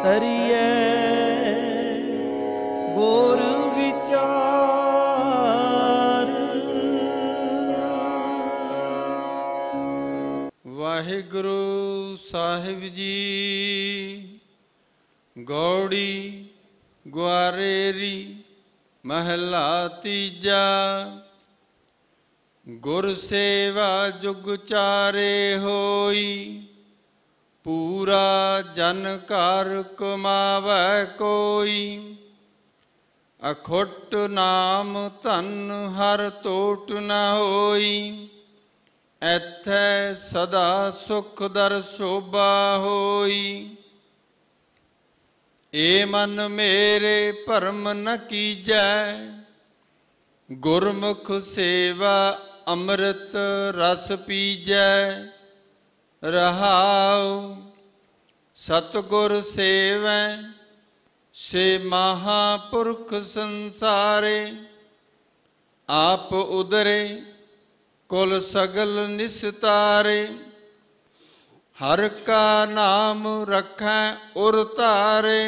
ਤਰੀਏ ਗੁਰ ਵਿਚਾਰ। ਵਾਹਿਗੁਰੂ ਸਾਹਿਬ ਜੀ। ਗੌੜੀ ਗੁਆਰੇਰੀ ਮਹਲਾ ਤੀਜਾ। ਗੁਰ ਸੇਵਾ ਜੁਗ ਚਾਰੇ ਹੋਈ, ਪੂਰਾ ਜਨ ਘਰ ਕਮਾਵੈ ਕੋਈ। ਅਖੁੱਟ ਨਾਮ ਧਨ ਹਰ ਟੋਟ ਨ ਹੋਈ, ਐਥੈ ਸਦਾ ਸੁਖ ਦਰ ਸ਼ੋਭਾ ਹੋਈ। ਏ ਮਨ ਮੇਰੇ ਭਰਮ ਨ ਕੀਜੈ, ਗੁਰਮੁਖ ਸੇਵਾ ਅੰਮ੍ਰਿਤ ਰਸ ਪੀਜੈ। ਰਹਾਉ ਸਤਿਗੁਰ ਸੇਵੈ ਸੇ ਮਹਾਂਪੁਰਖ ਸੰਸਾਰੇ। ਆਪ ਉਦਰੇ ਕੁਲ ਸਗਲ ਨਿਸਤਾਰੇ, ਹਰ ਕਾ ਨਾਮ ਰਖੈ ਉਰ ਧਾਰੇ।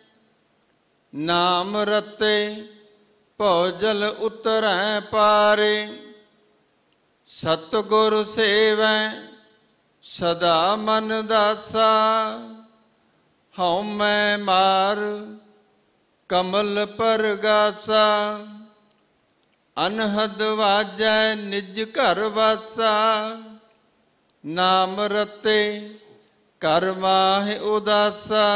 ਨਾਮ ਰਤੇ ਭਉ ਜਲ ਉਤਰੈ ਪਾਰੇ, ਸਤਿਗੁਰ ਸੇਵੈ ਸਦਾ ਮਨ ਦਾਸਾ। ਹਉ ਮੈਂ ਮਾਰ ਕਮਲ ਪਰਗਾਸਾ, ਅਨਹਦ ਵਾਜੈ ਨਿਜ ਘਰ ਵਾਸਾ। ਨਾਮ ਰਤੇ ਕਰ ਮਾਹਿ ਉਦਾਸਾ,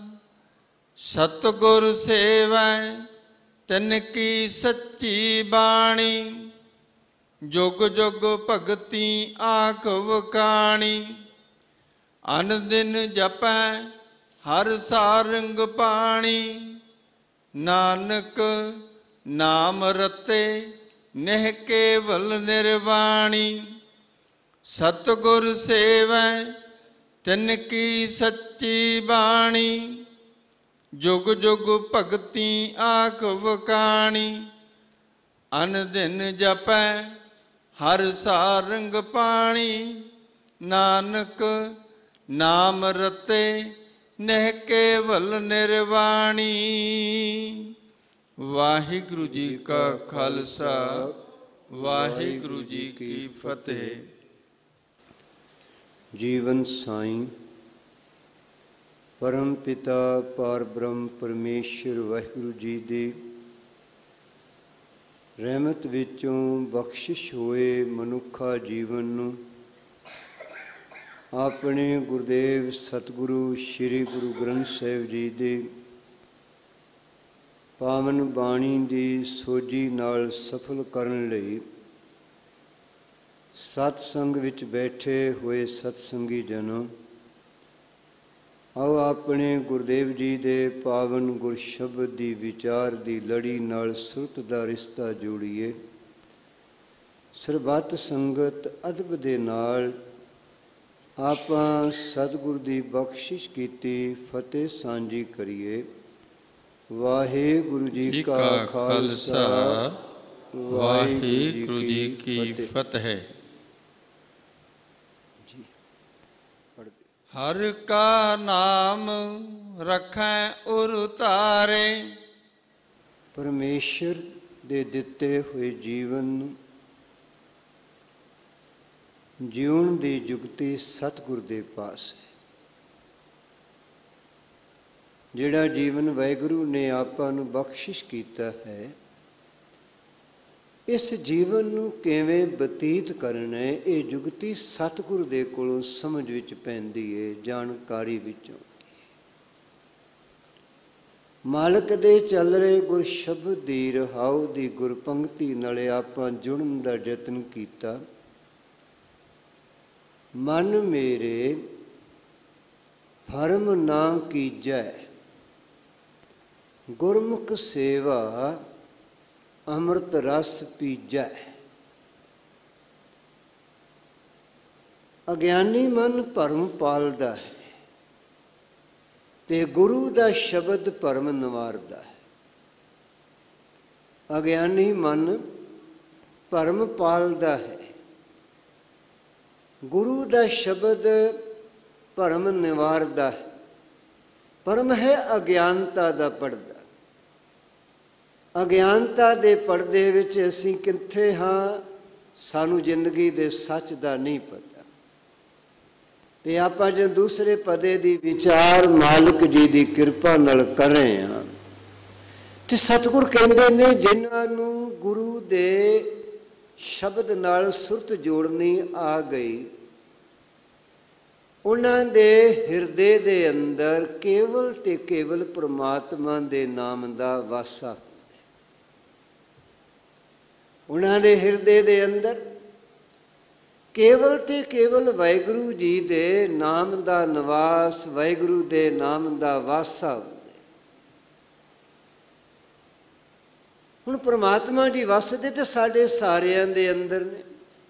ਸਤਿਗੁਰ ਸੇਵੈ ਤਿਨ ਕੀ ਸੱਚੀ ਬਾਣੀ। ਜੁਗ ਜੁਗ ਭਗਤੀ ਆਖ ਵਕਾਣੀ, ਅਨ ਦਿਨ ਜਪੈ ਹਰ ਸਾਰੰਗ ਪਾਣੀ। ਨਾਨਕ ਨਾਮ ਰਤੇ ਨਹਿ ਕੇਵਲ ਨਿਰਵਾਣੀ। ਸਤਿਗੁਰ ਸੇਵੈ ਤਿਨ ਕੀ ਸੱਚੀ ਬਾਣੀ, ਜੁਗ ਜੁਗ ਭਗਤੀ ਆਖ ਵਕਾਣੀ। ਅਨ ਦਿਨ ਜਪੈ ਹਰ ਸਾਰੰਗ ਪਾਣੀ। ਨਾਨਕ ਨਾਮ ਰਤੇ ਨਹਿ ਕੇਵਲ ਨਿਰਵਾਣੀ। ਵਾਹਿਗੁਰੂ ਜੀ ਕਾ ਖਾਲਸਾ, ਵਾਹਿਗੁਰੂ ਜੀ ਕੀ ਫਤਿਹ। ਜੀਵਨ ਸਾਈਂ ਪਰਮ ਪਿਤਾ ਪਾਰ ਬ੍ਰਹਮ ਪਰਮੇਸ਼ਰ ਵਾਹਿਗੁਰੂ ਜੀ ਦੀ ਰਹਿਮਤ ਵਿੱਚੋਂ ਬਖਸ਼ਿਸ਼ ਹੋਏ ਮਨੁੱਖਾ ਜੀਵਨ ਨੂੰ ਆਪਣੇ ਗੁਰਦੇਵ ਸਤਿਗੁਰੂ ਸ੍ਰੀ ਗੁਰੂ ਗ੍ਰੰਥ ਸਾਹਿਬ ਜੀ ਦੀ ਪਾਵਨ ਬਾਣੀ ਦੀ ਸੋਝੀ ਨਾਲ ਸਫਲ ਕਰਨ ਲਈ ਸਤਸੰਗ ਵਿੱਚ ਬੈਠੇ ਹੋਏ ਸਤਸੰਗੀ ਜਨੋ, ਆਓ ਆਪਣੇ ਗੁਰਦੇਵ ਜੀ ਦੇ ਪਾਵਨ ਗੁਰਸ਼ਬਦ ਦੀ ਵਿਚਾਰ ਦੀ ਲੜੀ ਨਾਲ ਸੁਰਤ ਦਾ ਰਿਸ਼ਤਾ ਜੋੜੀਏ। ਸਰਬੱਤ ਸੰਗਤ ਅਦਬ ਦੇ ਨਾਲ ਆਪਾਂ ਸਤਿਗੁਰ ਦੀ ਬਖਸ਼ਿਸ਼ ਕੀਤੀ ਫਤਿਹ ਸਾਂਝੀ ਕਰੀਏ। ਵਾਹਿਗੁਰੂ ਜੀ ਕਾ ਖਾਲਸਾ, ਵਾਹਿਗੁਰੂ ਜੀ ਕੀ ਫਤਿਹ। ਹਰ ਕਾ ਨਾਮ ਰਖੈ ਉਰ ਧਾਰੇ। ਪਰਮੇਸ਼ਰ ਦੇ ਦਿੱਤੇ ਹੋਏ ਜੀਵਨ ਨੂੰ ਜਿਉਣ ਦੀ ਜੁਗਤੀ ਸਤਿਗੁਰ ਦੇ ਪਾਸ ਹੈ। ਜਿਹੜਾ ਜੀਵਨ ਵਾਹਿਗੁਰੂ ਨੇ ਆਪਾਂ ਨੂੰ ਬਖਸ਼ਿਸ਼ ਕੀਤਾ ਹੈ, ਇਸ ਜੀਵਨ ਨੂੰ ਕਿਵੇਂ ਬਤੀਤ ਕਰਨਾ ਹੈ, ਇਹ ਜੁਗਤੀ ਸਤਿਗੁਰ ਦੇ ਕੋਲੋਂ ਸਮਝ ਵਿੱਚ ਪੈਂਦੀ ਹੈ, ਜਾਣਕਾਰੀ ਵਿੱਚੋਂ। ਮਾਲਕ ਦੇ ਚੱਲ ਰਹੇ ਗੁਰ ਸ਼ਬਦ ਦੀ ਰਹਾਉ ਦੀ ਗੁਰਪੰਕਤੀ ਨਾਲ ਆਪਾਂ ਜੁੜਨ ਦਾ ਯਤਨ ਕੀਤਾ। ਮਨ ਮੇਰੇ ਭਰਮ ਨਾ ਕੀਜੈ, ਗੁਰਮੁਖ ਸੇਵਾ ਅੰਮ੍ਰਿਤ ਰਸ ਪੀਜੈ। ਅਗਿਆਨੀ ਮਨ ਭਰਮ ਪਾਲਦਾ ਹੈ ਤੇ ਗੁਰੂ ਦਾ ਸ਼ਬਦ ਭਰਮ ਨਿਵਾਰਦਾ ਹੈ। ਅਗਿਆਨੀ ਮਨ ਭਰਮ ਪਾਲਦਾ ਹੈ, ਗੁਰੂ ਦਾ ਸ਼ਬਦ ਭਰਮ ਨਿਵਾਰਦਾ ਹੈ। ਭਰਮ ਹੈ ਅਗਿਆਨਤਾ ਦਾ ਪਰਦਾ। ਅਗਿਆਨਤਾ ਦੇ ਪਰਦੇ ਵਿੱਚ ਅਸੀਂ ਕਿੱਥੇ ਹਾਂ, ਸਾਨੂੰ ਜ਼ਿੰਦਗੀ ਦੇ ਸੱਚ ਦਾ ਨਹੀਂ ਪਤਾ। ਤੇ ਆਪਾਂ ਜੇ ਦੂਸਰੇ ਪਦੇ ਦੀ ਵਿਚਾਰ ਮਾਲਕ ਜੀ ਦੀ ਕਿਰਪਾ ਨਾਲ ਕਰ ਰਹੇ ਹਾਂ, ਤੇ ਸਤਿਗੁਰ ਕਹਿੰਦੇ ਨੇ ਜਿਨ੍ਹਾਂ ਨੂੰ ਗੁਰੂ ਦੇ ਸ਼ਬਦ ਨਾਲ ਸੁਰਤ ਜੋੜਨੀ ਆ ਗਈ, ਉਹਨਾਂ ਦੇ ਹਿਰਦੇ ਦੇ ਅੰਦਰ ਕੇਵਲ ਤੇ ਕੇਵਲ ਪ੍ਰਮਾਤਮਾ ਦੇ ਨਾਮ ਦਾ ਵਾਸਾ। ਉਹਨਾਂ ਦੇ ਹਿਰਦੇ ਦੇ ਅੰਦਰ ਕੇਵਲ ਤੇ ਕੇਵਲ ਵਾਹਿਗੁਰੂ ਜੀ ਦੇ ਨਾਮ ਦਾ ਨਿਵਾਸ, ਵਾਹਿਗੁਰੂ ਦੇ ਨਾਮ ਦਾ ਵਾਸਾ। ਹੁਣ ਪ੍ਰਮਾਤਮਾ ਜੀ ਵਸਦੇ ਤੇ ਸਾਡੇ ਸਾਰਿਆਂ ਦੇ ਅੰਦਰ ਨੇ।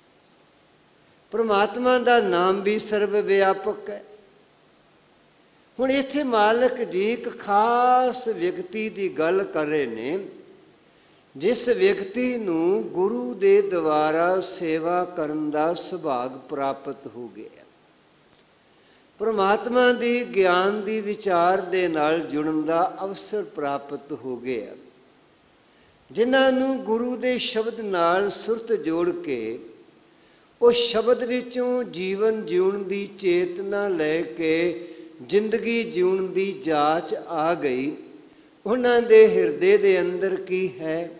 ਪ੍ਰਮਾਤਮਾ ਦਾ ਨਾਮ ਵੀ ਸਰਵ ਵਿਆਪਕ ਹੈ। ਹੁਣ ਇੱਥੇ ਮਾਲਕ ਜੀ ਇੱਕ ਖਾਸ ਵਿਅਕਤੀ ਦੀ ਗੱਲ ਕਰ ਰਹੇ ਨੇ, ਜਿਸ ਵਿਅਕਤੀ ਨੂੰ ਗੁਰੂ ਦੇ ਦੁਆਰਾ ਸੇਵਾ ਕਰਨ ਦਾ ਸੁਭਾਗ ਪ੍ਰਾਪਤ ਹੋ ਗਿਆ, ਪ੍ਰਮਾਤਮਾ ਦੀ ਗਿਆਨ ਦੀ ਵਿਚਾਰ ਦੇ ਨਾਲ ਜੁੜਨ ਦਾ ਅਵਸਰ ਪ੍ਰਾਪਤ ਹੋ ਗਿਆ, ਜਿਨ੍ਹਾਂ ਨੂੰ ਗੁਰੂ ਦੇ ਸ਼ਬਦ ਨਾਲ ਸੁਰਤ ਜੋੜ ਕੇ ਉਹ ਸ਼ਬਦ ਵਿੱਚੋਂ ਜੀਵਨ ਜਿਉਣ ਦੀ ਚੇਤਨਾ ਲੈ ਕੇ ਜ਼ਿੰਦਗੀ ਜਿਉਣ ਦੀ ਜਾਚ ਆ ਗਈ। ਉਹਨਾਂ ਦੇ ਹਿਰਦੇ ਦੇ ਅੰਦਰ ਕੀ ਹੈ?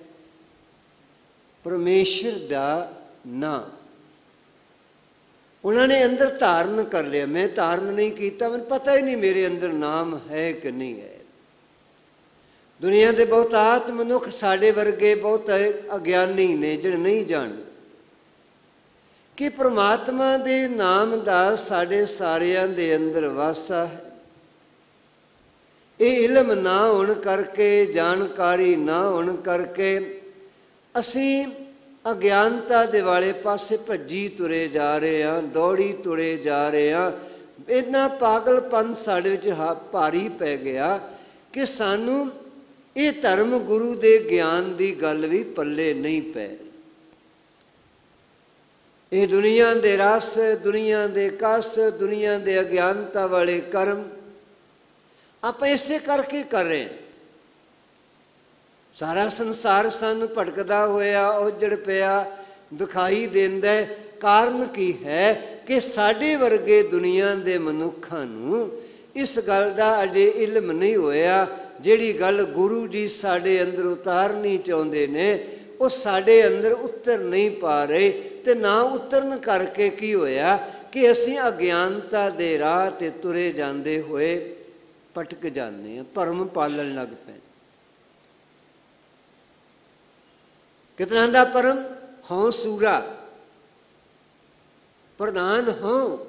ਪਰਮੇਸ਼ਰ ਦਾ ਨਾਮ ਉਹਨਾਂ ਨੇ ਅੰਦਰ ਧਾਰਨ ਕਰ ਲਿਆ। ਮੈਂ ਧਾਰਨ ਨਹੀਂ ਕੀਤਾ, ਮੈਨੂੰ ਪਤਾ ਹੀ ਨਹੀਂ ਮੇਰੇ ਅੰਦਰ ਨਾਮ ਹੈ ਕਿ ਨਹੀਂ ਹੈ। ਦੁਨੀਆ ਦੇ ਬਹੁਤਾਤ ਮਨੁੱਖ ਸਾਡੇ ਵਰਗੇ ਬਹੁਤ ਅਗਿਆਨੀ ਨੇ, ਜਿਹੜੇ ਨਹੀਂ ਜਾਣਦੇ ਕਿ ਪ੍ਰਮਾਤਮਾ ਦੇ ਨਾਮ ਦਾ ਸਾਡੇ ਸਾਰਿਆਂ ਦੇ ਅੰਦਰ ਵਾਸਾ ਹੈ। ਇਹ ਇਲਮ ਨਾ ਹੋਣ ਕਰਕੇ, ਜਾਣਕਾਰੀ ਨਾ ਹੋਣ ਕਰਕੇ ਅਸੀਂ ਅਗਿਆਨਤਾ ਦੇ ਵਾਲੇ ਪਾਸੇ ਭੱਜੀ ਤੁਰੇ ਜਾ ਰਹੇ ਹਾਂ, ਦੌੜੀ ਤੁਰੇ ਜਾ ਰਹੇ ਹਾਂ। ਇੰਨਾ ਪਾਗਲਪਨ ਸਾਡੇ ਵਿੱਚ ਭਾਰੀ ਪੈ ਗਿਆ ਕਿ ਸਾਨੂੰ ਇਹ ਧਰਮ ਗੁਰੂ ਦੇ ਗਿਆਨ ਦੀ ਗੱਲ ਵੀ ਪੱਲੇ ਨਹੀਂ ਪੈ। ਇਹ ਦੁਨੀਆ ਦੇ ਰਸ, ਦੁਨੀਆ ਦੇ ਕਸ, ਦੁਨੀਆ ਦੇ ਅਗਿਆਨਤਾ ਵਾਲੇ ਕਰਮ ਆਪਾਂ ਇਸੇ ਕਰਕੇ ਕਰ ਰਹੇ ਹਾਂ। ਸਾਰਾ ਸੰਸਾਰ ਸਾਨੂੰ ਭਟਕਦਾ ਹੋਇਆ, ਉਜੜ ਪਿਆ ਦਿਖਾਈ ਦਿੰਦਾ। ਕਾਰਨ ਕੀ ਹੈ ਕਿ ਸਾਡੇ ਵਰਗੇ ਦੁਨੀਆ ਦੇ ਮਨੁੱਖਾਂ ਨੂੰ ਇਸ ਗੱਲ ਦਾ ਅਜੇ ਇਲਮ ਨਹੀਂ ਹੋਇਆ। ਜਿਹੜੀ ਗੱਲ ਗੁਰੂ ਜੀ ਸਾਡੇ ਅੰਦਰ ਉਤਾਰਨੀ ਚਾਹੁੰਦੇ ਨੇ, ਉਹ ਸਾਡੇ ਅੰਦਰ ਉਤਰ ਨਹੀਂ ਪਾ ਰਹੇ। ਤੇ ਨਾ ਉਤਰਨ ਕਰਕੇ ਕੀ ਹੋਇਆ ਕਿ ਅਸੀਂ ਅਗਿਆਨਤਾ ਦੇ ਰਾਹ 'ਤੇ ਤੁਰੇ ਜਾਂਦੇ ਹੋਏ ਭਟਕ ਜਾਂਦੇ ਹਾਂ, ਭਰਮ ਪਾਲਣ ਲੱਗ ਪਏ। ਕਿਤਨਾ ਦਾ ਭਰਮ? ਹਉ ਸੂਰਾ, ਪ੍ਰਧਾਨ ਹਉ।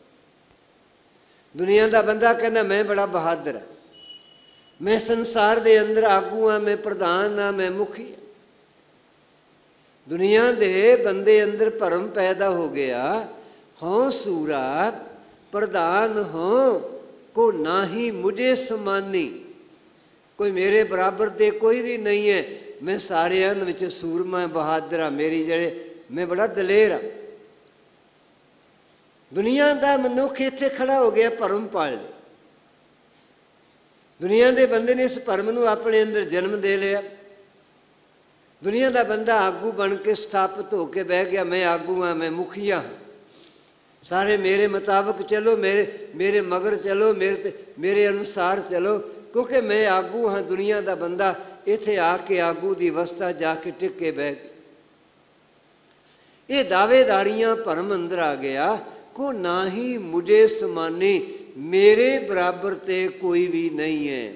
ਦੁਨੀਆ ਦਾ ਬੰਦਾ ਕਹਿੰਦਾ ਮੈਂ ਬੜਾ ਬਹਾਦਰ ਹਾਂ, ਮੈਂ ਸੰਸਾਰ ਦੇ ਅੰਦਰ ਆਗੂ ਹਾਂ, ਮੈਂ ਪ੍ਰਧਾਨ ਹਾਂ, ਮੈਂ ਮੁਖੀ ਹਾਂ। ਦੁਨੀਆ ਦੇ ਬੰਦੇ ਅੰਦਰ ਭਰਮ ਪੈਦਾ ਹੋ ਗਿਆ। ਹਉ ਸੂਰਾ ਪ੍ਰਧਾਨ ਹੋ ਕੋ ਨਾਹੀ ਮੁਝੇ ਸਮਾਨੀ। ਕੋਈ ਮੇਰੇ ਬਰਾਬਰ ਤੇ ਕੋਈ ਵੀ ਨਹੀਂ ਹੈ, ਮੈਂ ਸਾਰਿਆਂ ਵਿੱਚ ਸੂਰਮਾ ਬਹਾਦਰ ਹਾਂ, ਮੇਰੀ ਮੈਂ ਬੜਾ ਦਲੇਰ ਹਾਂ। ਦੁਨੀਆ ਦਾ ਮਨੁੱਖ ਇੱਥੇ ਖੜਾ ਹੋ ਗਿਆ, ਭਰਮ ਪਾਲ ਲਿਆ। ਦੁਨੀਆ ਦੇ ਬੰਦੇ ਨੇ ਇਸ ਭਰਮ ਨੂੰ ਆਪਣੇ ਅੰਦਰ ਜਨਮ ਦੇ ਲਿਆ। ਦੁਨੀਆ ਦਾ ਬੰਦਾ ਆਗੂ ਬਣ ਕੇ ਸਥਾਪਿਤ ਹੋ ਕੇ ਬਹਿ ਗਿਆ, ਮੈਂ ਆਗੂ ਹਾਂ, ਮੈਂ ਮੁਖੀਆ ਹਾਂ, ਸਾਰੇ ਮੇਰੇ ਮੁਤਾਬਕ ਚਲੋ, ਮੇਰੇ ਮਗਰ ਚਲੋ, ਮੇਰੇ ਅਨੁਸਾਰ ਚਲੋ, ਕਿਉਂਕਿ ਮੈਂ ਆਗੂ ਹਾਂ। ਦੁਨੀਆ ਦਾ ਬੰਦਾ ਇੱਥੇ ਆ ਕੇ ਆਗੂ ਦੀ ਅਵਸਥਾ ਜਾ ਕੇ ਟਿਕ ਕੇ ਬਹਿ ਗਿਆ। ਇਹ ਦਾਅਵੇਦਾਰੀਆਂ ਭਰਮ ਅੰਦਰ ਆ ਗਿਆ। ਕੋ ਨਾ ਹੀ ਮੁਝੇ ਸਮਾਨੀ, ਮੇਰੇ ਬਰਾਬਰ ਤੇ ਕੋਈ ਵੀ ਨਹੀਂ ਹੈ,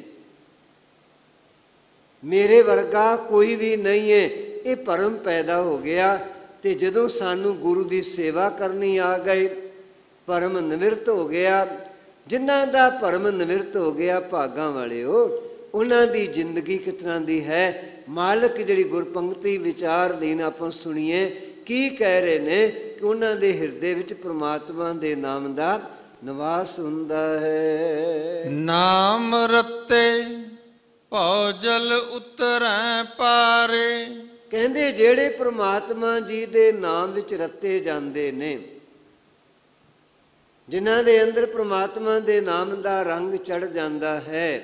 ਮੇਰੇ ਵਰਗਾ ਕੋਈ ਵੀ ਨਹੀਂ ਹੈ। ਇਹ ਭਰਮ ਪੈਦਾ ਹੋ ਗਿਆ। ਤੇ ਜਦੋਂ ਸਾਨੂੰ ਗੁਰੂ ਦੀ ਸੇਵਾ ਕਰਨੀ ਆ ਗਈ, ਭਰਮ ਨਿਵਰਤ ਹੋ ਗਿਆ। ਜਿਨ੍ਹਾਂ ਦਾ ਭਰਮ ਨਿਵਰਤ ਹੋ ਗਿਆ, ਭਾਗਾਂ ਵਾਲਿਓ, ਉਹਨਾਂ ਦੀ ਜ਼ਿੰਦਗੀ ਕਿਸ ਤਰ੍ਹਾਂ ਦੀ ਹੈ। ਮਾਲਕ ਜਿਹੜੀ ਗੁਰਪੰਕਤੀ ਵਿਚਾਰ ਦੀਨ ਆਪਾਂ ਸੁਣੀਏ, ਕੀ ਕਹਿ ਰਹੇ ਨੇ ਕਿ ਉਹਨਾਂ ਦੇ ਹਿਰਦੇ ਵਿੱਚ ਪ੍ਰਮਾਤਮਾ ਦੇ ਨਾਮ ਦਾ ਨਿਵਾਸ ਹੁੰਦਾ ਹੈ। ਨਾਮ ਰਤੇ ਭਉ ਜਲ ਉਤਰੈ ਪਾਰੇ। ਕਹਿੰਦੇ ਜਿਹੜੇ ਪ੍ਰਮਾਤਮਾ ਜੀ ਦੇ ਨਾਮ ਵਿੱਚ ਰਤੇ ਜਾਂਦੇ ਨੇ, ਜਿਨ੍ਹਾਂ ਦੇ ਅੰਦਰ ਪ੍ਰਮਾਤਮਾ ਦੇ ਨਾਮ ਦਾ ਰੰਗ ਚੜ ਜਾਂਦਾ ਹੈ,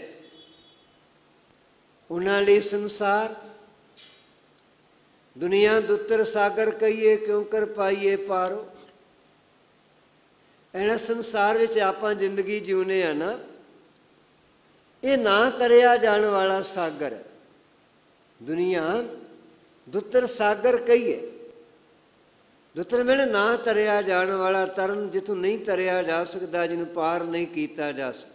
ਉਹਨਾਂ ਲਈ ਸੰਸਾਰ ਦੁਨੀਆ ਦੁੱਤਰ ਸਾਗਰ ਕਹੀਏ, ਕਿਉਂ ਕਰ ਪਾਈਏ ਪਾਰੋ। ਇਹਨਾਂ ਸੰਸਾਰ ਵਿੱਚ ਆਪਾਂ ਜ਼ਿੰਦਗੀ ਜਿਉਨੇ ਆ ਨਾ, ਇਹ ਨਾ ਤਰਿਆ ਜਾਣ ਵਾਲਾ ਸਾਗਰ ਹੈ। ਦੁਨੀਆ ਦੁੱਤਰ ਸਾਗਰ ਕਹੀਏ, ਦੁੱਤਰ ਮੈਨੇ ਨਾ ਤਰਿਆ ਜਾਣ ਵਾਲਾ, ਤਰਨ ਜਿੱਥੋਂ ਨਹੀਂ ਤਰਿਆ ਜਾ ਸਕਦਾ, ਜਿਹਨੂੰ ਪਾਰ ਨਹੀਂ ਕੀਤਾ ਜਾ ਸਕਦਾ।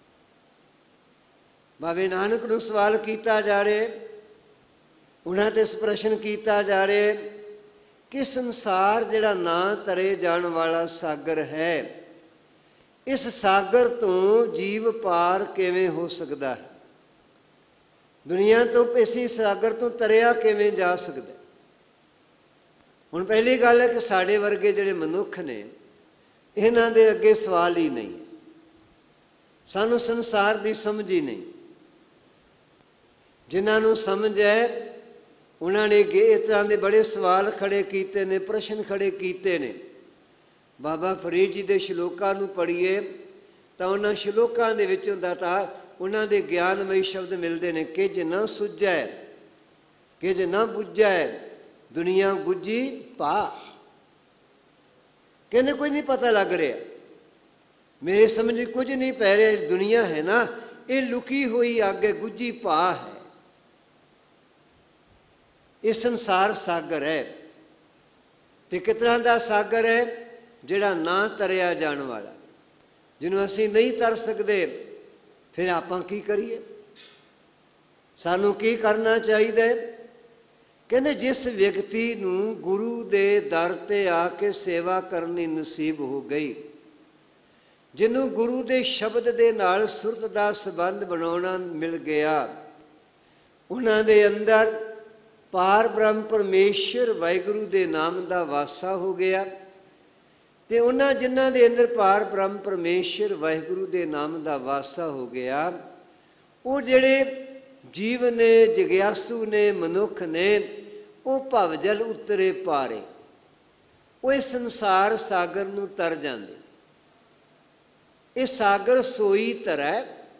ਬਾਬੇ ਨਾਨਕ ਨੂੰ ਸਵਾਲ ਕੀਤਾ ਜਾ ਰਿਹਾ, ਉਹਨਾਂ ਤੇ ਪ੍ਰਸ਼ਨ ਕੀਤਾ ਜਾ ਰਿਹਾ ਕਿ ਸੰਸਾਰ ਜਿਹੜਾ ਨਾ ਤਰੇ ਜਾਣ ਵਾਲਾ ਸਾਗਰ ਹੈ, ਇਸ ਸਾਗਰ ਤੋਂ ਜੀਵ ਪਾਰ ਕਿਵੇਂ ਹੋ ਸਕਦਾ ਹੈ? ਦੁਨੀਆ ਤੋਂ ਇਸੇ ਸਾਗਰ ਤੋਂ ਤਰਿਆ ਕਿਵੇਂ ਜਾ ਸਕਦਾ? ਹੁਣ ਪਹਿਲੀ ਗੱਲ ਹੈ ਕਿ ਸਾਡੇ ਵਰਗੇ ਜਿਹੜੇ ਮਨੁੱਖ ਨੇ, ਇਹਨਾਂ ਦੇ ਅੱਗੇ ਸਵਾਲ ਹੀ ਨਹੀਂ। ਸਾਨੂੰ ਸੰਸਾਰ ਦੀ ਸਮਝ ਹੀ ਨਹੀਂ। ਜਿਨ੍ਹਾਂ ਨੂੰ ਸਮਝ ਹੈ, ਉਹਨਾਂ ਨੇ ਇਸ ਤਰ੍ਹਾਂ ਦੇ ਬੜੇ ਸਵਾਲ ਖੜੇ ਕੀਤੇ ਨੇ, ਪ੍ਰਸ਼ਨ ਖੜੇ ਕੀਤੇ ਨੇ। ਬਾਬਾ ਫਰੀਦ ਜੀ ਦੇ ਸ਼ਲੋਕਾਂ ਨੂੰ ਪੜ੍ਹੀਏ ਤਾਂ ਉਹਨਾਂ ਸ਼ਲੋਕਾਂ ਦੇ ਵਿੱਚੋਂ ਦਾਤਾ ਉਹਨਾਂ ਦੇ ਗਿਆਨਮਈ ਸ਼ਬਦ ਮਿਲਦੇ ਨੇ ਕਿ ਜੇ ਨਾ ਸੁਝੈ, ਕਿ ਜੇ ਨਾ ਬੁੱਝੈ, ਦੁਨੀਆ ਗੁੱਜੀ ਪਾ। ਕਹਿੰਦੇ ਕੁਝ ਨਹੀਂ ਪਤਾ ਲੱਗ ਰਿਹਾ, ਮੇਰੇ ਸਮਝ ਕੁਝ ਨਹੀਂ ਪੈ ਰਿਹਾ। ਦੁਨੀਆ ਹੈ ਨਾ, ਇਹ ਲੁਕੀ ਹੋਈ ਅੱਗੇ ਗੁੱਜੀ ਪਾ ਹੈ। ਇਹ ਸੰਸਾਰ ਸਾਗਰ ਹੈ, ਤੇ ਕਿਸ ਤਰ੍ਹਾਂ ਦਾ ਸਾਗਰ ਹੈ? ਜਿਹੜਾ ਨਾ ਤਰਿਆ ਜਾਣ ਵਾਲਾ, ਜਿਹਨੂੰ ਅਸੀਂ ਨਹੀਂ ਤਰ ਸਕਦੇ। ਫਿਰ ਆਪਾਂ ਕੀ ਕਰੀਏ? ਸਾਨੂੰ ਕੀ ਕਰਨਾ ਚਾਹੀਦਾ? ਕਹਿੰਦੇ ਜਿਸ ਵਿਅਕਤੀ ਨੂੰ ਗੁਰੂ ਦੇ ਦਰ 'ਤੇ ਆ ਕੇ ਸੇਵਾ ਕਰਨੀ ਨਸੀਬ ਹੋ ਗਈ, ਜਿਹਨੂੰ ਗੁਰੂ ਦੇ ਸ਼ਬਦ ਦੇ ਨਾਲ ਸੁਰਤ ਦਾ ਸੰਬੰਧ ਬਣਾਉਣਾ ਮਿਲ ਗਿਆ, ਉਹਨਾਂ ਦੇ ਅੰਦਰ ਪਾਰ ਬ੍ਰਹਮ ਪਰਮੇਸ਼ਰ ਵਾਹਿਗੁਰੂ ਦੇ ਨਾਮ ਦਾ ਵਾਸਾ ਹੋ ਗਿਆ। ਤੇ ਉਹਨਾਂ ਜਿਨ੍ਹਾਂ ਦੇ ਅੰਦਰ ਪਾਰ ਬ੍ਰਹਮ ਪਰਮੇਸ਼ਰ ਵਾਹਿਗੁਰੂ ਦੇ ਨਾਮ ਦਾ ਵਾਸਾ ਹੋ ਗਿਆ, ਉਹ ਜਿਹੜੇ ਜੀਵ ਨੇ, ਜਗਿਆਸੂ ਨੇ, ਮਨੁੱਖ ਨੇ, ਉਹ ਭਵਜਲ ਉਤਰੇ ਪਾਰੇ, ਉਹ ਇਸ ਸੰਸਾਰ ਸਾਗਰ ਨੂੰ ਤਰ ਜਾਂਦੇ। ਇਹ ਸਾਗਰ ਸੋਈ ਤਰੈ,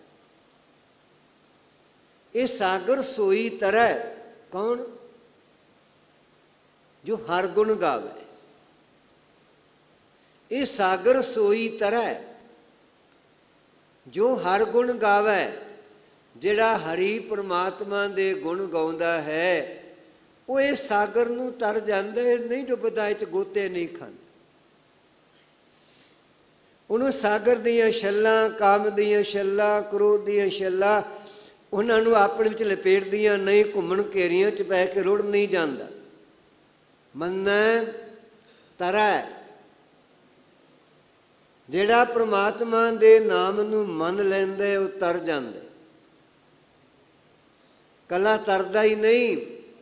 ਇਹ ਸਾਗਰ ਸੋਈ ਤਰੈ। ਕੌਣ? ਜੋ ਹਰ ਗੁਣ ਗਾਵੇ। ਇਹ ਸਾਗਰ ਸੋਈ ਤਰੈ ਜੋ ਹਰ ਗੁਣ ਗਾਵੇ। ਜਿਹੜਾ ਹਰੀ ਪ੍ਰਮਾਤਮਾ ਦੇ ਗੁਣ ਗਾਉਂਦਾ ਹੈ, ਉਹ ਇਹ ਸਾਗਰ ਨੂੰ ਤਰ ਜਾਂਦਾ, ਨਹੀਂ ਡੁੱਬਦਾ, ਇਹ 'ਚ ਗੋਤੇ ਨਹੀਂ ਖਾਂਦਾ। ਉਹਨੂੰ ਸਾਗਰ ਦੀਆਂ ਛੱਲਾਂ, ਕਾਮ ਦੀਆਂ ਛੱਲਾਂ, ਕ੍ਰੋਧ ਦੀਆਂ ਛੱਲਾਂ, ਉਹਨਾਂ ਨੂੰ ਆਪਣੇ ਵਿੱਚ ਲਪੇਟਦੀਆਂ ਨਹੀਂ, ਘੁੰਮਣ ਘੇਰੀਆਂ 'ਚ ਪੈ ਕੇ ਰੁੜ ਨਹੀਂ ਜਾਂਦਾ। ਮੰਨੈ ਤਰੈ, ਜਿਹੜਾ ਪ੍ਰਮਾਤਮਾ ਦੇ ਨਾਮ ਨੂੰ ਮੰਨ ਲੈਂਦਾ, ਉਹ ਤਰ ਜਾਂਦਾ। ਕੱਲਾ ਤਰਦਾ ਹੀ ਨਹੀਂ,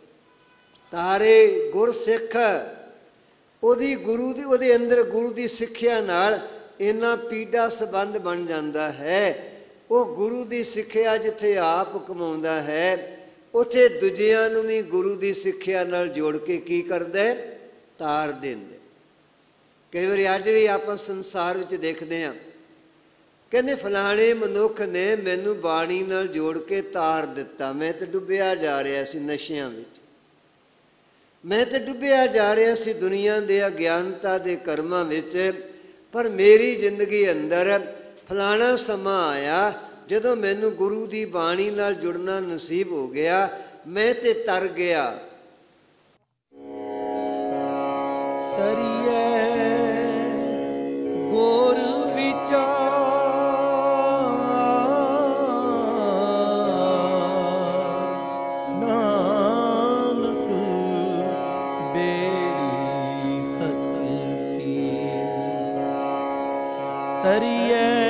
ਤਾਰੇ ਗੁਰਸਿੱਖ ਉਹਦੀ ਗੁਰੂ ਦੀ, ਉਹਦੇ ਅੰਦਰ ਗੁਰੂ ਦੀ ਸਿੱਖਿਆ ਨਾਲ ਇੰਨਾ ਪੀੜਾ ਸੰਬੰਧ ਬਣ ਜਾਂਦਾ ਹੈ। ਉਹ ਗੁਰੂ ਦੀ ਸਿੱਖਿਆ ਜਿੱਥੇ ਆਪ ਕਮਾਉਂਦਾ ਹੈ, ਉੱਥੇ ਦੂਜਿਆਂ ਨੂੰ ਵੀ ਗੁਰੂ ਦੀ ਸਿੱਖਿਆ ਨਾਲ ਜੋੜ ਕੇ ਕੀ ਕਰਦਾ? ਤਾਰ ਦਿੰਦਾ। ਕਈ ਵਾਰੀ ਅੱਜ ਵੀ ਆਪਾਂ ਸੰਸਾਰ ਵਿੱਚ ਦੇਖਦੇ ਹਾਂ, ਕਹਿੰਦੇ ਫਲਾਣੇ ਮਨੁੱਖ ਨੇ ਮੈਨੂੰ ਬਾਣੀ ਨਾਲ ਜੋੜ ਕੇ ਤਾਰ ਦਿੱਤਾ, ਮੈਂ ਤਾਂ ਡੁੱਬਿਆ ਜਾ ਰਿਹਾ ਸੀ ਨਸ਼ਿਆਂ ਵਿੱਚ, ਮੈਂ ਤਾਂ ਡੁੱਬਿਆ ਜਾ ਰਿਹਾ ਸੀ ਦੁਨੀਆ ਦੇ ਅਗਿਆਨਤਾ ਦੇ ਕਰਮਾਂ ਵਿੱਚ, ਪਰ ਮੇਰੀ ਜ਼ਿੰਦਗੀ ਅੰਦਰ ਫਲਾਣਾ ਸਮਾਂ ਆਇਆ ਜਦੋਂ ਮੈਨੂੰ ਗੁਰੂ ਦੀ ਬਾਣੀ ਨਾਲ ਜੁੜਨਾ ਨਸੀਬ ਹੋ ਗਿਆ, ਮੈਂ ਤੇ ਤਰ ਗਿਆ। ਤਰੀਏ ਗੁਰ ਵਿਚਾਰ ਨਾਨਕ ਬੇੜੀ ਸੱਚ ਕੀ। ਤਰੀਏ